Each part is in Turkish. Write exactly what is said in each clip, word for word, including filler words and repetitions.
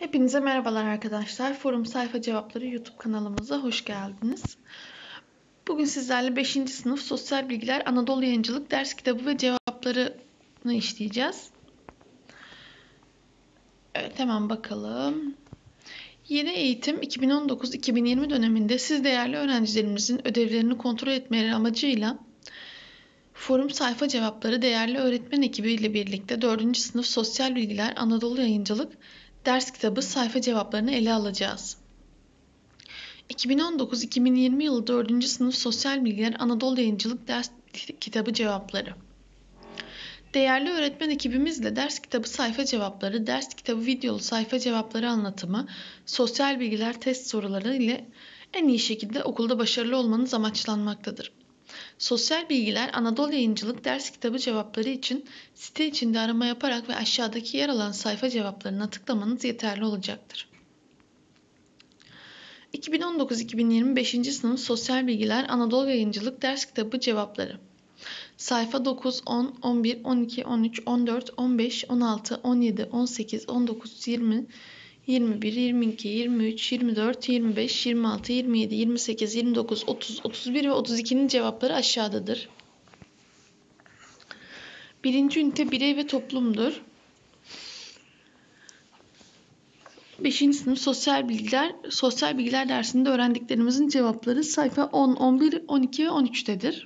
Hepinize merhabalar arkadaşlar. Forum Sayfa Cevapları YouTube kanalımıza hoş geldiniz. Bugün sizlerle beşinci sınıf Sosyal Bilgiler Anadolu Yayıncılık ders kitabı ve cevaplarını işleyeceğiz. Evet, hemen bakalım. Yeni eğitim iki bin on dokuz iki bin yirmi döneminde siz değerli öğrencilerimizin ödevlerini kontrol etmeleri amacıyla Forum Sayfa Cevapları değerli öğretmen ekibiyle birlikte dördüncü sınıf Sosyal Bilgiler Anadolu Yayıncılık ders kitabı sayfa cevaplarını ele alacağız. iki bin on dokuz iki bin yirmi yılı dördüncü sınıf Sosyal Bilgiler Anadolu Yayıncılık ders kitabı cevapları. Değerli öğretmen ekibimizle ders kitabı sayfa cevapları, ders kitabı videolu sayfa cevapları anlatımı, sosyal bilgiler test soruları ile en iyi şekilde okulda başarılı olmanız amaçlanmaktadır. Sosyal Bilgiler Anadolu Yayıncılık ders kitabı cevapları için site içinde arama yaparak ve aşağıdaki yer alan sayfa cevaplarına tıklamanız yeterli olacaktır. iki bin on dokuz iki bin yirmi beşinci sınıf Sosyal Bilgiler Anadolu Yayıncılık ders kitabı cevapları. Sayfa dokuz, on, on bir, on iki, on üç, on dört, on beş, on altı, on yedi, on sekiz, on dokuz, yirmi, yirmi bir, yirmi iki, yirmi üç, yirmi dört, yirmi beş, yirmi altı, yirmi yedi, yirmi sekiz, yirmi dokuz, otuz, otuz bir ve otuz ikinin cevapları aşağıdadır. Birinci ünite birey ve toplumdur. beşinci sınıf Sosyal Bilgiler Sosyal Bilgiler dersinde öğrendiklerimizin cevapları sayfa on, on bir, on iki ve on üçtedir.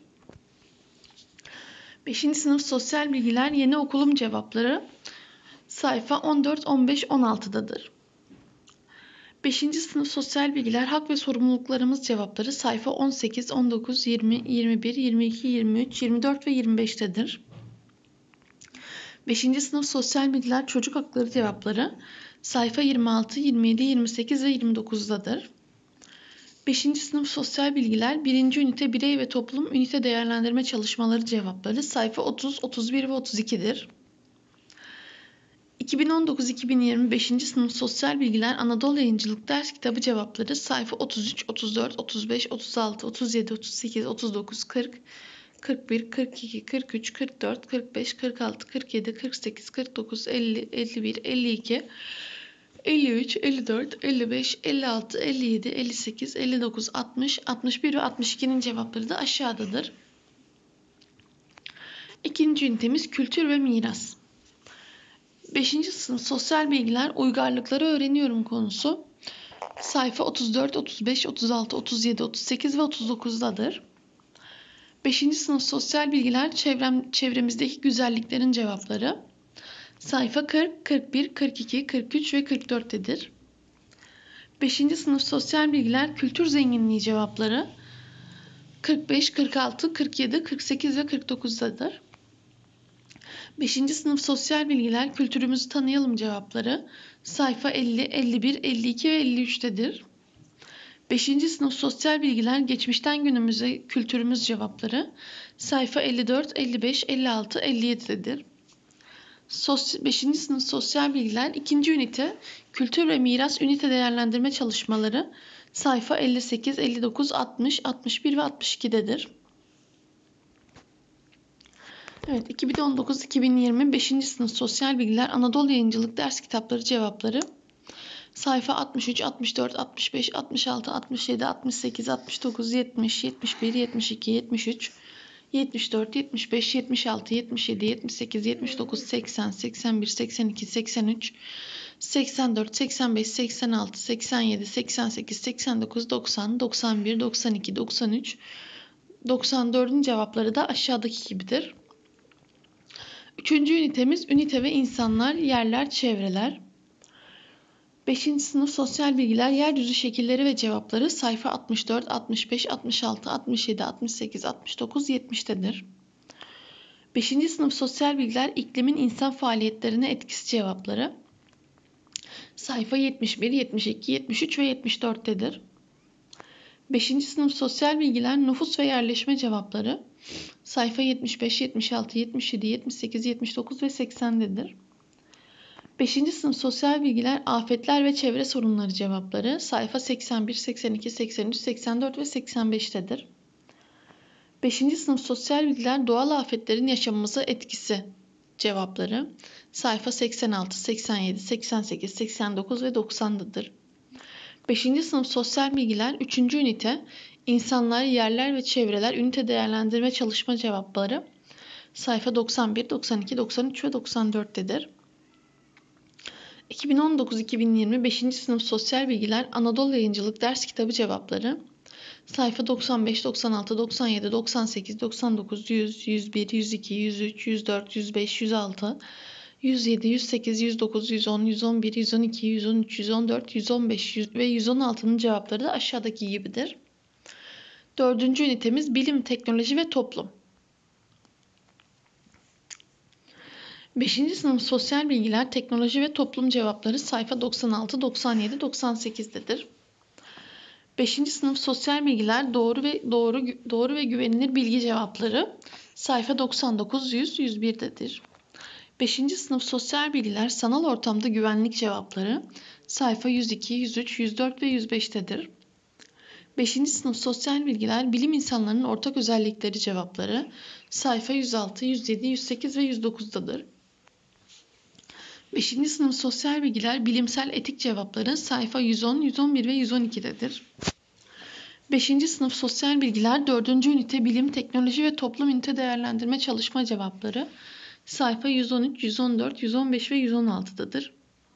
beşinci sınıf Sosyal Bilgiler Yeni Okulum cevapları sayfa on dört, on beş, on altıdadır. beşinci sınıf Sosyal Bilgiler Hak ve Sorumluluklarımız cevapları sayfa on sekiz, on dokuz, yirmi, yirmi bir, yirmi iki, yirmi üç, yirmi dört ve yirmi beştedir. beşinci sınıf Sosyal Bilgiler Çocuk Hakları cevapları sayfa yirmi altı, yirmi yedi, yirmi sekiz ve yirmi dokuzdadır. beşinci sınıf Sosyal Bilgiler birinci ünite Birey ve Toplum ünite değerlendirme çalışmaları cevapları sayfa otuz, otuz bir ve otuz ikidir. iki bin on dokuz iki bin yirmi beşinci sınıf Sosyal Bilgiler Anadolu Yayıncılık ders kitabı cevapları sayfa otuz üç, otuz dört, otuz beş, otuz altı, otuz yedi, otuz sekiz, otuz dokuz, kırk, kırk bir, kırk iki, kırk üç, kırk dört, kırk beş, kırk altı, kırk yedi, kırk sekiz, kırk dokuz, elli, elli bir, elli iki, elli üç, elli dört, elli beş, elli altı, elli yedi, elli sekiz, elli dokuz, altmış, altmış bir ve altmış ikinin cevapları da aşağıdadır. İkinci ünitemiz Kültür ve Miras. beşinci sınıf Sosyal Bilgiler Uygarlıkları Öğreniyorum konusu sayfa otuz dört, otuz beş, otuz altı, otuz yedi, otuz sekiz ve otuz dokuzdadır. beşinci sınıf Sosyal Bilgiler Çevrem, Çevremizdeki Güzelliklerin cevapları sayfa kırk, kırk bir, kırk iki, kırk üç ve kırk dörttedir. beşinci sınıf Sosyal Bilgiler Kültür Zenginliği cevapları kırk beş, kırk altı, kırk yedi, kırk sekiz ve kırk dokuzdadır. beşinci sınıf Sosyal Bilgiler Kültürümüzü Tanıyalım cevapları sayfa elli, elli bir, elli iki ve elli üçtedir. beşinci sınıf Sosyal Bilgiler Geçmişten Günümüze Kültürümüz cevapları sayfa elli dört, elli beş, elli altı, elli yedi'dedir. beşinci sınıf Sosyal Bilgiler ikinci ünite Kültür ve Miras ünite değerlendirme çalışmaları sayfa elli sekiz, elli dokuz, altmış, altmış bir ve altmış iki'dedir. Evet, iki bin on dokuz iki bin yirmi beşinci sınıf Sosyal Bilgiler Anadolu Yayıncılık ders kitapları cevapları sayfa altmış üç, altmış dört, altmış beş, altmış altı, altmış yedi, altmış sekiz, altmış dokuz, yetmiş, yetmiş bir, yetmiş iki, yetmiş üç, yetmiş dört, yetmiş beş, yetmiş altı, yetmiş yedi, yetmiş sekiz, yetmiş dokuz, seksen, seksen bir, seksen iki, seksen üç, seksen dört, seksen beş, seksen altı, seksen yedi, seksen sekiz, seksen dokuz, doksan, doksan bir, doksan iki, doksan üç, doksan dört'ün cevapları da aşağıdaki gibidir. Üçüncü ünitemiz Ünite ve İnsanlar, Yerler, Çevreler. beşinci sınıf Sosyal Bilgiler Yeryüzü Şekilleri ve Cevapları sayfa altmış dört, altmış beş, altmış altı, altmış yedi, altmış sekiz, altmış dokuz, yetmiş'tedir. beşinci sınıf Sosyal Bilgiler İklimin İnsan Faaliyetlerine Etkisi Cevapları sayfa yetmiş bir, yetmiş iki, yetmiş üç ve yetmiş dört'tedir. beşinci sınıf Sosyal Bilgiler Nüfus ve Yerleşme Cevapları sayfa yetmiş beş, yetmiş altı, yetmiş yedi, yetmiş sekiz, yetmiş dokuz ve seksen'dedir. beşinci sınıf Sosyal Bilgiler Afetler ve Çevre Sorunları Cevapları sayfa seksen bir, seksen iki, seksen üç, seksen dört ve seksen beş'tedir. beşinci sınıf Sosyal Bilgiler Doğal Afetlerin Yaşamımıza Etkisi Cevapları Sayfa seksen altı, seksen yedi, seksen sekiz, seksen dokuz ve doksan'dadır. beşinci sınıf sosyal bilgiler üçüncü ünite insanlar, yerler ve çevreler ünite değerlendirme çalışma cevapları sayfa doksan bir, doksan iki, doksan üç ve doksan dört'tedir. iki bin on dokuz iki bin yirmi beşinci sınıf sosyal bilgiler Anadolu Yayıncılık ders kitabı cevapları sayfa doksan beş, doksan altı, doksan yedi, doksan sekiz, doksan dokuz, yüz, yüz bir, yüz iki, yüz üç, yüz dört, yüz beş, yüz altı, yüz yedi, yüz sekiz, yüz dokuz, yüz on, yüz on bir, yüz on iki, yüz on üç, yüz on dört, yüz on beş ve yüz on altı'nın cevapları da aşağıdaki gibidir. Dördüncü ünitemiz bilim, teknoloji ve toplum. beşinci sınıf sosyal bilgiler, teknoloji ve toplum cevapları sayfa doksan altı, doksan yedi, doksan sekiz'dedir. beşinci sınıf sosyal bilgiler doğru ve doğru doğru ve güvenilir bilgi cevapları sayfa doksan dokuz, yüz, yüz bir'dedir. beşinci sınıf sosyal bilgiler sanal ortamda güvenlik cevapları sayfa yüz iki, yüz üç, yüz dört ve yüz beş'tedir. beşinci sınıf sosyal bilgiler bilim insanlarının ortak özellikleri cevapları sayfa yüz altı, yüz yedi, yüz sekiz ve yüz dokuz'dadır. beşinci sınıf sosyal bilgiler bilimsel etik cevapları sayfa yüz on, yüz on bir ve yüz on iki'dedir. beşinci sınıf sosyal bilgiler dördüncü ünite bilim, teknoloji ve toplum ünite değerlendirme çalışma cevapları sayfa yüz on üç, yüz on dört, yüz on beş ve yüz on altı'dadır.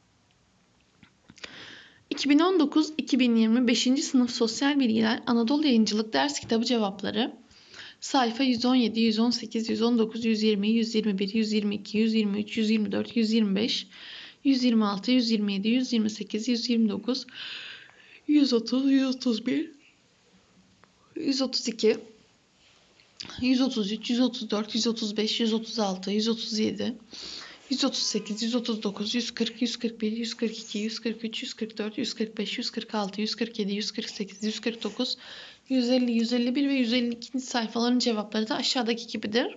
iki bin on dokuz iki bin yirmi beşinci sınıf sosyal bilgiler Anadolu Yayıncılık ders kitabı cevapları sayfa yüz on yedi, yüz on sekiz, yüz on dokuz, yüz yirmi, yüz yirmi bir, yüz yirmi iki, yüz yirmi üç, yüz yirmi dört, yüz yirmi beş, yüz yirmi altı, yüz yirmi yedi, yüz yirmi sekiz, yüz yirmi dokuz, yüz otuz, yüz otuz bir, yüz otuz iki, yüz otuz üç, yüz otuz dört, yüz otuz beş, yüz otuz altı, yüz otuz yedi, yüz otuz sekiz, yüz otuz dokuz, yüz kırk, yüz kırk bir, yüz kırk iki, yüz kırk üç, yüz kırk dört, yüz kırk beş, yüz kırk altı, yüz kırk yedi, yüz kırk sekiz, yüz kırk dokuz, yüz elli, yüz elli bir ve yüz elli iki. sayfaların cevapları da aşağıdaki gibidir.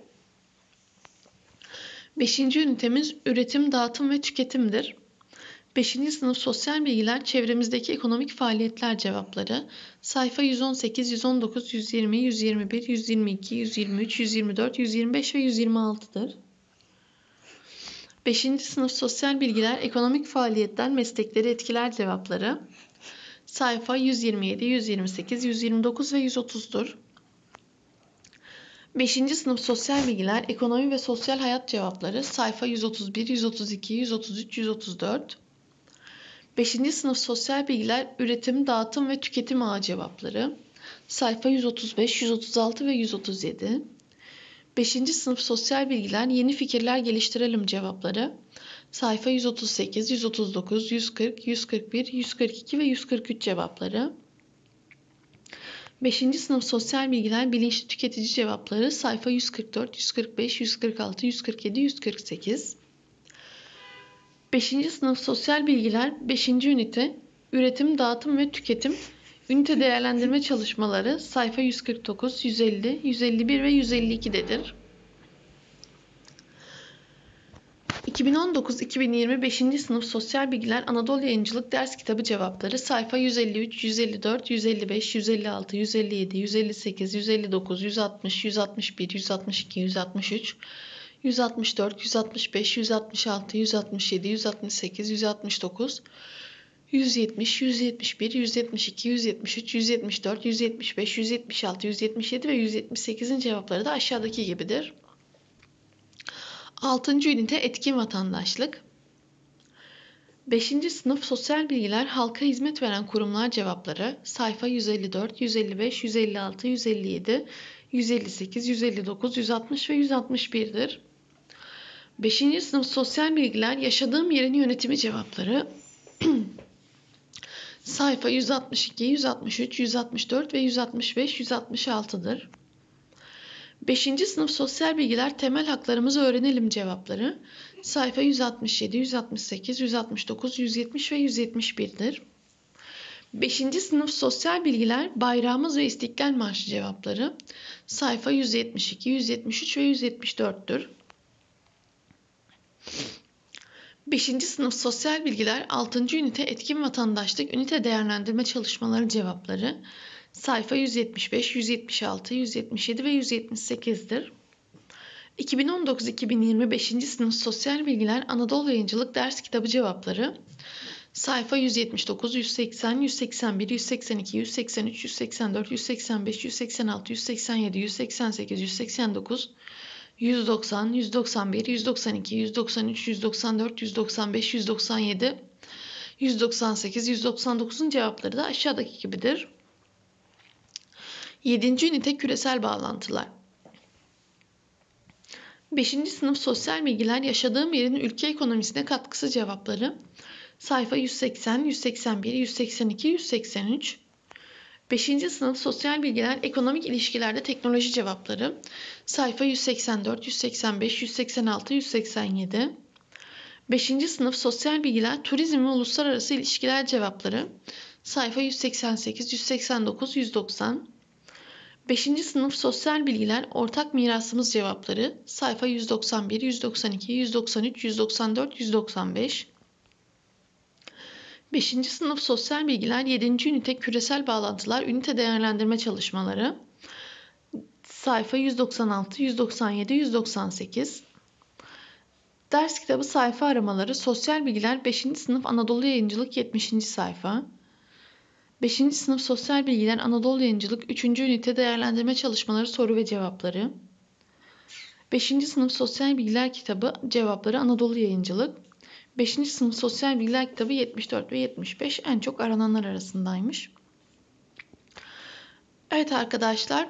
beşinci ünitemiz üretim, dağıtım ve tüketimdir. beşinci sınıf sosyal bilgiler çevremizdeki ekonomik faaliyetler cevapları sayfa yüz on sekiz, yüz on dokuz, yüz yirmi, yüz yirmi bir, yüz yirmi iki, yüz yirmi üç, yüz yirmi dört, yüz yirmi beş ve yüz yirmi altı'dır. beşinci sınıf sosyal bilgiler ekonomik faaliyetler meslekleri etkiler cevapları sayfa yüz yirmi yedi, yüz yirmi sekiz, yüz yirmi dokuz ve yüz otuz'dur. beşinci sınıf sosyal bilgiler ekonomi ve sosyal hayat cevapları sayfa yüz otuz bir, yüz otuz iki, yüz otuz üç, yüz otuz dört. beşinci sınıf sosyal bilgiler üretim, dağıtım ve tüketim ağı cevapları sayfa yüz otuz beş, yüz otuz altı ve yüz otuz yedi. beşinci sınıf sosyal bilgiler yeni fikirler geliştirelim cevapları sayfa yüz otuz sekiz, yüz otuz dokuz, yüz kırk, yüz kırk bir, yüz kırk iki ve yüz kırk üç cevapları. beşinci sınıf sosyal bilgiler bilinçli tüketici cevapları sayfa yüz kırk dört, yüz kırk beş, yüz kırk altı, yüz kırk yedi, yüz kırk sekiz. beşinci sınıf sosyal bilgiler beşinci ünite üretim, dağıtım ve tüketim ünite değerlendirme çalışmaları sayfa yüz kırk dokuz, yüz elli, yüz elli bir ve yüz elli iki'dedir. iki bin on dokuz iki bin yirmi beşinci sınıf sosyal bilgiler Anadolu Yayıncılık ders kitabı cevapları sayfa yüz elli üç, yüz elli dört, yüz elli beş, yüz elli altı, yüz elli yedi, yüz elli sekiz, yüz elli dokuz, yüz altmış, yüz altmış bir, yüz altmış iki, yüz altmış üç, yüz altmış dört, yüz altmış beş, yüz altmış altı, yüz altmış yedi, yüz altmış sekiz, yüz altmış dokuz, yüz yetmiş, yüz yetmiş bir, yüz yetmiş iki, yüz yetmiş üç, yüz yetmiş dört, yüz yetmiş beş, yüz yetmiş altı, yüz yetmiş yedi ve yüz yetmiş sekiz'in cevapları da aşağıdaki gibidir. altıncı ünite etkin vatandaşlık. beşinci sınıf sosyal bilgiler halka hizmet veren kurumlar cevapları sayfa yüz elli dört, yüz elli beş, yüz elli altı, yüz elli yedi, yüz elli sekiz, yüz elli dokuz, yüz altmış ve yüz altmış bir'dir. beşinci sınıf sosyal bilgiler yaşadığım yerin yönetimi cevapları sayfa yüz altmış iki, yüz altmış üç, yüz altmış dört ve yüz altmış beş, yüz altmış altı'dır. beşinci sınıf sosyal bilgiler temel haklarımızı öğrenelim cevapları sayfa yüz altmış yedi, yüz altmış sekiz, yüz altmış dokuz, yüz yetmiş ve yüz yetmiş bir'dir. beşinci sınıf sosyal bilgiler bayrağımız ve İstiklal Marşı cevapları sayfa yüz yetmiş iki, yüz yetmiş üç ve yüz yetmiş dört'tür. beşinci sınıf sosyal bilgiler altıncı ünite etkin vatandaşlık ünite değerlendirme çalışmaları cevapları sayfa yüz yetmiş beş, yüz yetmiş altı, yüz yetmiş yedi ve yüz yetmiş sekiz'dir. iki bin on dokuz iki bin yirmi beşinci sınıf Sosyal Bilgiler Anadolu Yayıncılık Ders Kitabı Cevapları sayfa yüz yetmiş dokuz, yüz seksen, yüz seksen bir, yüz seksen iki, yüz seksen üç, yüz seksen dört, yüz seksen beş, yüz seksen altı, yüz seksen yedi, yüz seksen sekiz, yüz seksen dokuz, yüz doksan, yüz doksan bir, yüz doksan iki, yüz doksan üç, yüz doksan dört, yüz doksan beş, yüz doksan yedi, yüz doksan sekiz, yüz doksan dokuzun cevapları da aşağıdaki gibidir. yedinci ünite küresel bağlantılar. beşinci sınıf sosyal bilgiler yaşadığım yerin ülke ekonomisine katkısı cevapları. Sayfa yüz seksen, yüz seksen bir, yüz seksen iki, yüz seksen üç. beşinci sınıf sosyal bilgiler ekonomik ilişkilerde teknoloji cevapları. Sayfa yüz seksen dört, yüz seksen beş, yüz seksen altı, yüz seksen yedi. beşinci sınıf sosyal bilgiler turizm ve uluslararası ilişkiler cevapları. Sayfa yüz seksen sekiz, yüz seksen dokuz, yüz doksan. beşinci sınıf sosyal bilgiler ortak mirasımız cevapları. Sayfa yüz doksan bir, yüz doksan iki, yüz doksan üç, yüz doksan dört, yüz doksan beş. beşinci sınıf sosyal bilgiler yedinci ünite küresel bağlantılar ünite değerlendirme çalışmaları. Sayfa yüz doksan altı, yüz doksan yedi, yüz doksan sekiz. Ders kitabı sayfa aramaları sosyal bilgiler beşinci sınıf Anadolu Yayıncılık yetmişinci sayfa. beşinci sınıf sosyal bilgiler Anadolu Yayıncılık üçüncü ünite değerlendirme çalışmaları soru ve cevapları. beşinci sınıf sosyal bilgiler kitabı cevapları Anadolu Yayıncılık. beşinci sınıf sosyal bilgiler kitabı yetmiş dört ve yetmiş beş en çok arananlar arasındaymış. Evet arkadaşlar,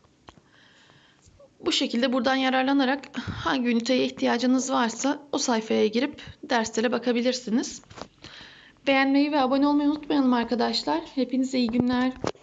bu şekilde buradan yararlanarak hangi üniteye ihtiyacınız varsa o sayfaya girip derslere bakabilirsiniz. Beğenmeyi ve abone olmayı unutmayalım arkadaşlar. Hepinize iyi günler.